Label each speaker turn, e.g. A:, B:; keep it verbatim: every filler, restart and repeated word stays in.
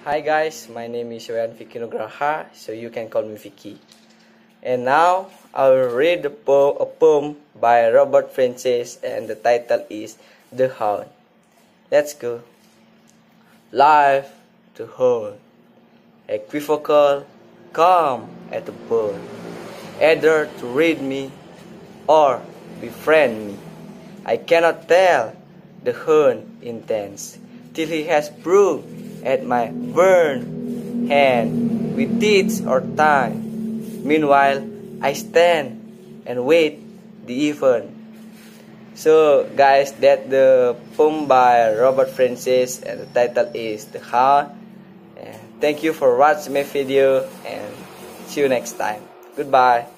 A: Hi guys, my name is Vicky Nugraha, so you can call me Vicky. And now I will read a, po a poem by Robert Francis, and the title is The Hound. Let's go. Life to Hound, equivocal, calm at the bird, either to read me or befriend me. I cannot tell the Hound intends, till he has proved at my burned hand with teeth or tongue. Meanwhile, I stand and wait the even. So guys, that's the poem by Robert Francis, and the title is The Hound. And thank you for watching my video, and see you next time. Goodbye.